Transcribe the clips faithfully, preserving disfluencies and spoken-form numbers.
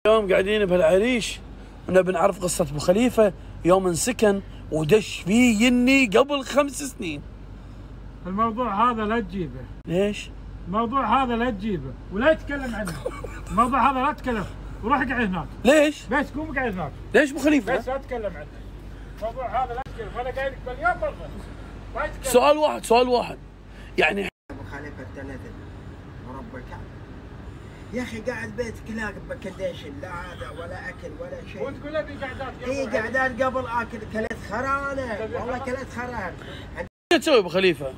اليوم قاعدين بهالعريش ونبي نعرف قصة ابو خليفة يوم انسكن ودش فيه يني قبل خمس سنين. الموضوع هذا لا تجيبه. ليش؟ الموضوع هذا لا تجيبه ولا تتكلم عنه. الموضوع هذا لا تتكلم وروح اقعد هناك. ليش؟ بس قوم اقعد هناك. ليش ابو خليفة؟ بس لا تتكلم عنه. الموضوع هذا لا تتكلم، انا قايل لك مليون مرة. لا تتكلم. سؤال واحد سؤال واحد يعني ابو خليفة التنزل ورب الكعبة يا اخي قاعد بيتك لا بكنديشن لا هذا ولا اكل ولا شيء وتقول لي قعدات قبل. اي قعدات قبل اكل كلت خرانه والله كلت خران. ايش تسوي ابو خليفة؟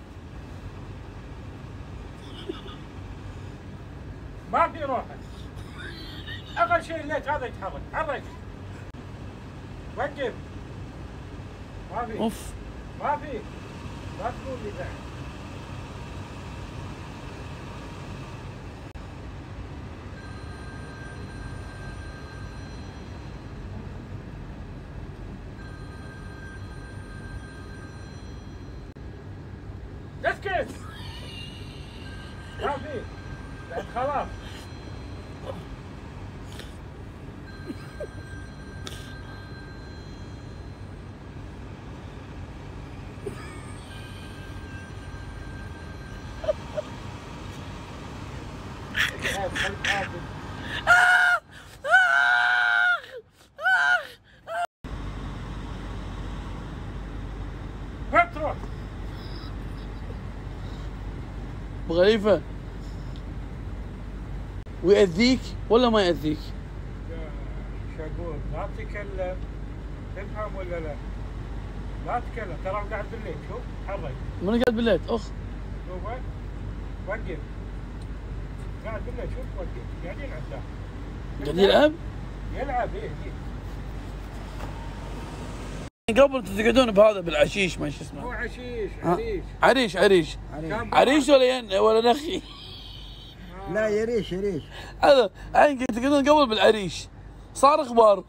ما في روحه. اقل شيء الليت هذا يتحرك، حرك. وقف. ما في. اوف ما في. لا تقول لي بعد. اسكت. ما في. بعد خلاص. وين تروح؟ ابو خليفة ويأذيك ولا ما يأذيك؟ شو اقول؟ لا تتكلم. تفهم ولا لا؟ لا تتكلم، ترى قاعد بالليل، شوف حرك. من قاعد بالليل اخ شوف وين؟ وقف. قاعد بالليل شوف وقف، قاعدين عندنا. قاعد يلعب؟ يلعب ايه ايه. قبل تقعدون بهذا بالعشيش ما شو اسمه؟ هو عشيش، ها؟ عريش. عريش عريش عريش ولا ين ولا نخي؟ لا يريش يريش هذا الحين تقعدون قبل بالعريش صار اخبار.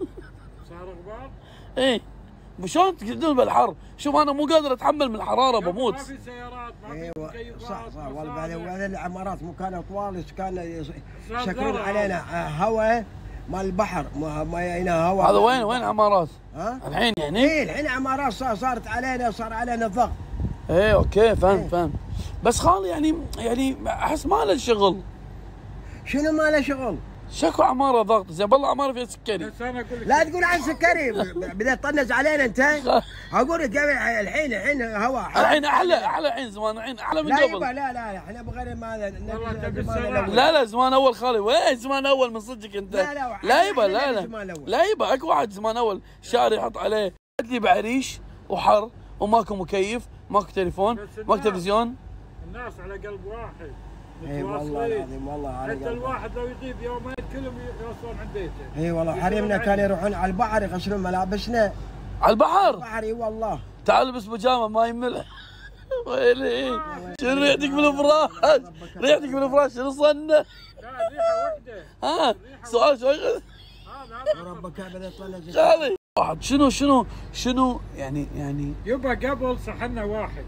صار غبار؟ ايه شلون تقعدون بالحر؟ شوف انا مو قادر اتحمل من الحراره بموت. ما في سيارات، ما في ايوه مكيفات، صح صح والله. بعدين مصانع. وهذه العمارات مو كانوا طوال كان صار يسكرون ضرر. علينا هواء مال البحر ما ما هنا هواء. هذا وين وين عمارات؟ ها؟ الحين يعني؟ ايه الحين عمارات صارت علينا صار علينا ضغط. ايه اوكي فاهم إيه. فاهم. بس خالي يعني يعني احس ما له شغل. شنو ما له شغل؟ شكو عماره ضغط زين بالله عماره فيها سكري. بس انا اقول لك لا تقول عن سكري بدأت تطنز علينا انت. اقول لك الحين الحين هواء الحين احلى احلى الحين زمان الحين احلى من لا قبل. يبا لا لا لا احنا بغير ما والله تبي زمان السلام. الأول. لا لا زمان اول خالي وين زمان اول من صدقك انت؟ لا لا لا يبا إحنا لا نبي لا زمان الأول. لا يبا اكو واحد زمان اول شاري يحط عليه لي بعريش وحر وماكو مكيف ماكو تليفون بس ماكو الناس- تلفزيون. الناس على قلب واحد. اي والله متواصلين. العظيم والله على حتى قلبي. الواحد لو يغيب يومين كلهم يوصلون عند بيته. اي والله حريمنا كانوا يروحون على البحر يغسلون ملابسنا. على البحر البحر اي والله. تعال البس بيجامه ما يملح. ويلي شنو ريحتك بالفراش؟ ريحتك بالفراش شنو صنه؟ لا ريحه واحده. ها سؤال شوي هذا هذا وربك ابدا طلع خالي واحد شنو شنو شنو يعني يعني يبا قبل صحنا واحد.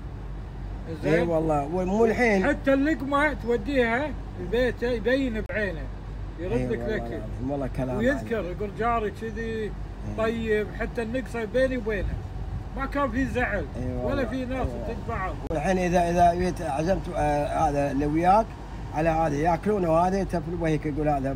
اي زين؟ والله مو الحين. حتى اللقمه توديها البيت يبين بعينه، يرد إي لك والله لك العظيم والله كلام ويذكر يقول جاري كذي طيب، حتى النقصه بيني وبينه ما كان في زعل إي والله. ولا في ناس إي تتبعض. والحين اذا اذا جيت عزمت آه، هذا اللي وياك على هذا ياكلون وهذا تفل وهيك يقول هذا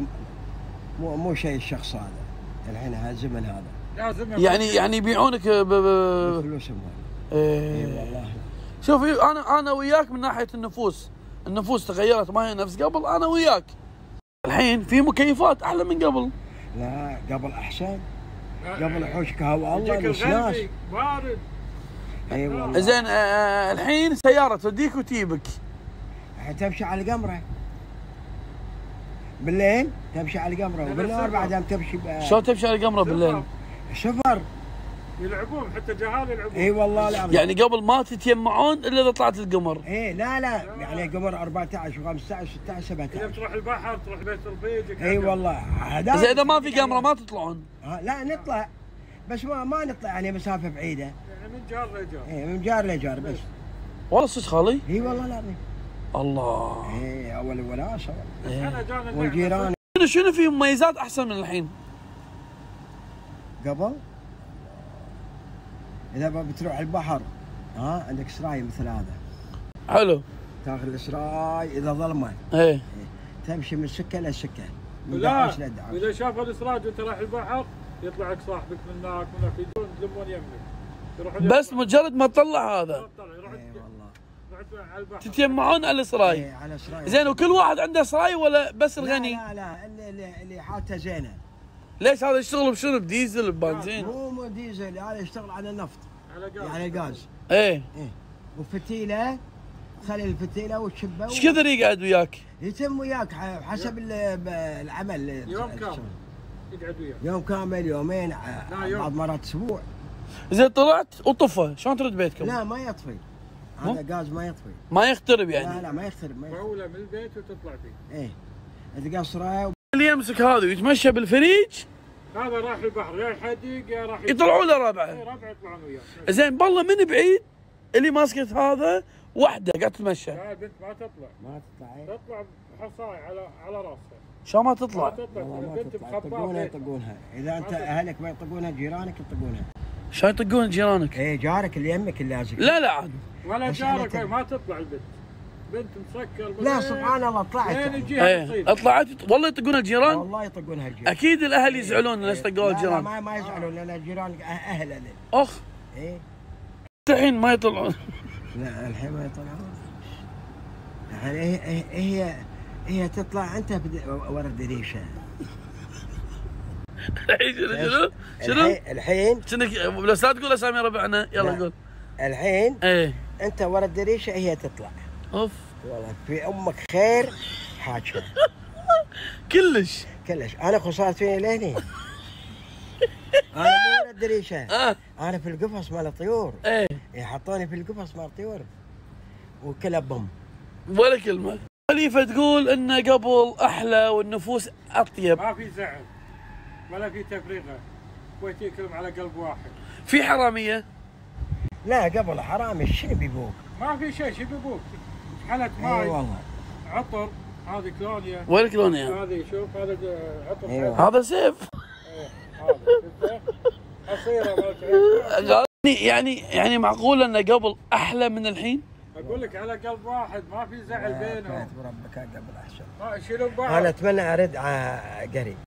مو مو شيء الشخص هذا الحين هالزمن هذا لازم يعني يعني يبيعونك ب ب فلوسهم. إيه. اي والله. شوف انا انا وياك من ناحيه النفوس، النفوس تغيرت ما هي نفس قبل. انا وياك الحين في مكيفات احلى من قبل. لا قبل احسن. قبل حوشك هوا الله يجيك مش ناس. الغلبي بارد. اي والله. زين آه الحين سياره توديك وتجيبك. الحين تمشي على القمره بالليل تمشي على القمره وبالنهار بعدها تمشي ب- شلون تمشي على القمره بالليل؟ سفر. يلعبون حتى جهال يلعبون. اي والله العظيم. يعني قبل ما تتيمعون الا اذا طلعت القمر. ايه لا لا يعني قمر أربعة عشر وخمسة عشر ستة عشر اذا سبعة عشر. بتروح البحر تروح بيت رفيجك. اي والله هذا زين اذا ما في قمره ما تطلعون. ها لا نطلع بس ما ما نطلع يعني مسافه بعيده. يعني من جار لجار. ايه من جار لجار بس. والله صدق خالي؟ اي والله العظيم. الله. ايه اول وناسه إيه. انا جانا والجيران. شنو شنو في مميزات احسن من الحين؟ قبل اذا بتروح البحر ها عندك سراي مثل هذا حلو. تاخذ السراي اذا ظلمه ايه تمشي من سكه لسكه من لا دعوش لدعوش. اذا شاف الاسراج وانت رايح البحر يطلع لك صاحبك من هناك من هناك يجون يلمون يمك. بس مجرد ما تطلع هذا يروح اي والله يروح على البحر. تتجمعون على السراي. اي على سراي. زين وكل واحد عنده سراي ولا بس لا الغني؟ لا لا اللي اللي, اللي حالته زينه. ليش هذا يشتغل بشنو؟ بديزل ببنزين؟ مو مو ديزل هذا يشتغل على النفط على غاز. يعني الغاز. ايه ايه وفتيله تخلي الفتيله وتشبه. ايش كثر يقعد وياك؟ يتم وياك حسب العمل. يوم كامل يقعد وياك. يوم كامل يومين يوم. بعض مرات اسبوع. زين طلعت وطفى، شلون ترد بيتكم؟ لا ما يطفي هذا غاز ما يطفي. ما يخترب لا يعني؟ لا ما يخترب ما يخترب. مهوله من البيت وتطلع فيه. ايه تقصره. اللي يمسك هذا ويتمشى بالفريج هذا راح البحر يا حديق يا راح يطلعوا له اي ربعه. ربع يطلعون وياه. زين بالله من بعيد اللي ماسكت هذا وحده قاعد تتمشى. لا البنت ما تطلع. ما تطلع ايه. تطلع بحصاي على على راسها. شو ما ما تطلع؟ تطلع والله ما البنت تطلع مخباه يطقونها بيتها. يطقونها. اذا انت اهلك ما يطقونها جيرانك يطقونها. شو يطقون جيرانك؟ ايه جارك اللي يمك اللي لازق. لا لا عاد. ولا مش جارك عليك. ما تطلع البنت. بنت مسكر. لا سبحان الله طلعت. وين يجيها ايه تصيد. طلعت والله يطقون الجيران؟ والله يطقونها الجيران. اكيد الاهل يزعلون ليش طقوا لا لا الجيران. ما ما يزعلون لان الجيران اهل هذول. اخ ايه الحين ما يطلعون. لا الحين ما يطلعون. يعني هي هي هي تطلع انت ورا الدريشه. الحين شنو شنو؟ شنو؟ الحين شنو بس لا تقول اسامي ربعنا يلا لا. قول. الحين ايه انت ورا الدريشه هي تطلع. اوف والله في امك خير حاجه. كلش. كلش انا خسرت فيني لهني. انا مو ورا الدريشه. اه انا في القفص مال الطيور. ايه حطوني في القفص مال الطيور وكلها بم. ولا كلمه. خليفه تقول انه قبل احلى والنفوس اطيب. ما في زعل ولا في تفريغه. كويتي كلهم على قلب واحد. في حراميه؟ لا قبل حرامي شنو بيبوك؟ ما في شيء شو بيبوك؟ حلت اي ماي والله. عطر هذه كلونيا. وين كلونيا؟ هذه شوف هذا عطر. أيوة. هذا سيف. إيه، هذا شفته؟ قصيره مالت يعني يعني يعني معقول انه قبل احلى من الحين؟ اقول لك على قلب واحد ما في زعل بينهم. ربك قبل احسن. ما يشيلون بعض. انا اتمنى ارد على قريب.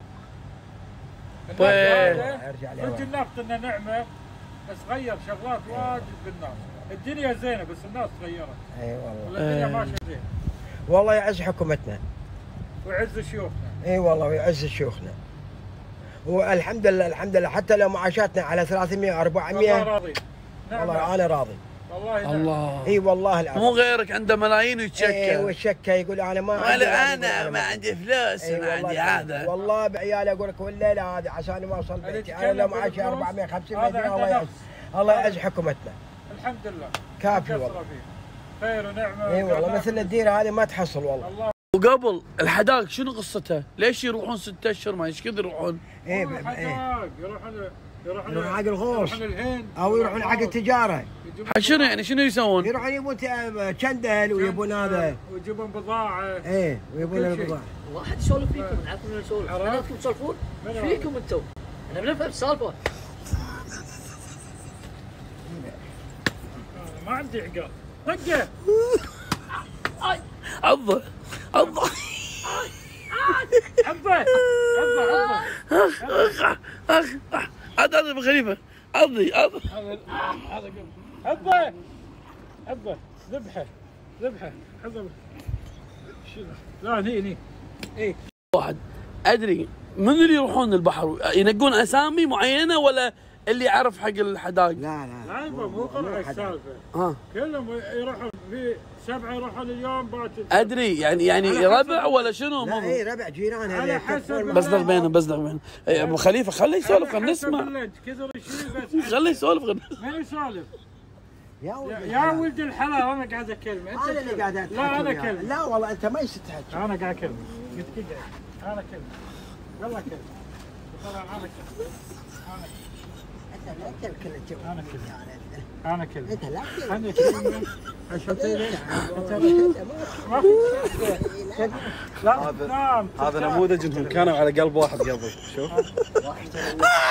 طيب. ارجع لي صدق واحد. النفط انه نعمه بس غير شغلات واجد بالناس. الدنيا زينه بس الناس تغيرت. اي والله. ولا الدنيا إيه. ماشيه زين. والله يعز حكومتنا. ويعز شيوخنا. اي والله ويعز شيوخنا. والحمد لله الحمد لله حتى لو معاشاتنا على ثلاثمية والله أربعمية راضي. نعم. والله انا راضي. والله نعم. الله. اي والله العظيم. مو غيرك عنده ملايين اي ويتشكى. والشكه يقول انا ما عندي. ولا انا ما عندي فلوس إي ما والله عندي هذا. والله بعيالي اقول لك والليله هذه عشان ما اوصل بيتي انا لو معاشي أربعمية وخمسين هذا مليون عنده الله يعز. نفس. الله يعز حكومتنا. الحمد لله. كافي كثرة والله. فيه. خير ونعمه. اي والله وقناعة. مثل الديره هذه ما تحصل والله. الله. وقبل الحداق شنو قصتها؟ ليش يروحون ستة اشهر ما ايش كثر يروحون؟ اي يروحون ب- إيه. حداق، يروحون يروحون يروحون حق الغوص. يروحون الهند او يروحون حق التجاره. يجيبون حق شنو يعني شنو يسوون؟ يروحون يبون ت- كندل ويبون هذا. ويجيبون بضاعه. ايه ويبون كل شيء. البضاعه. واحد يسولف فيكم نعرفكم من نسولف عرفت؟ بناتكم تسولفون من ايش عرفت؟ فيكم انتم؟ احنا بنفهم السالفه. ما عندي عقال. طقه. عضه عضه حبه حبه حبه. اخ اخ عاد هذا ابو خليفه عضي عضي. هذا هذا حبه حبه ذبحه ذبحه حبه. شنو؟ لا هني هني. اي واحد ادري من اللي يروحون البحر ينقون اسامي معينه ولا اللي يعرف حق الحداق؟ لا لا لا يبا مو قرع السالفه. ها كلهم يروحون في سبعه يروحون اليوم باكر. ادري يعني يعني على حسب- ربع ولا شنو؟ لا مو اي ربع جيران على هذا حسب يكفون. بصدق بينهم بصدق بينهم. إيه، ابو خليفه خليه يسولف خلينا نسمع. كثر يشيل بس. خليه يسولف خلينا نسمع. من يسولف؟ يا ولد يا الحلال. ولد الحلال انا قاعد اكلمه. انت انا اللي تكلم. قاعد اتحكى. لا انا وياك. اكلم. لا والله انت ما يصير تحكي. انا قاعد اكلم. قلت اقعد. انا اكلم. يلا كلم. طلع انا اكلم. انا لا تاكل الجو. انا كله انا كله انت لا انا كله عشان تدري ما في لا هذا نعم هذا نموذج انهم كانوا على قلب واحد قبل شوف.